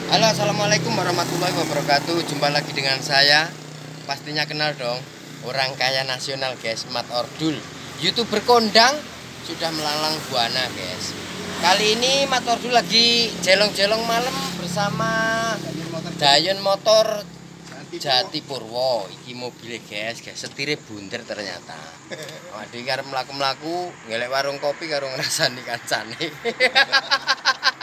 Halo, assalamualaikum warahmatullahi wabarakatuh. Jumpa lagi dengan saya. Pastinya kenal dong, orang kaya nasional guys, Mat Ordul. YouTuber kondang sudah melalang buana guys. Kali ini Mat Ordul lagi jelong-jelong malam bersama Dayon Motor Jati Purwo. Iki mobilnya guys, setirnya bunder ternyata. Waduh, karena melaku-melaku ngelek warung kopi karo ngrasani kancane.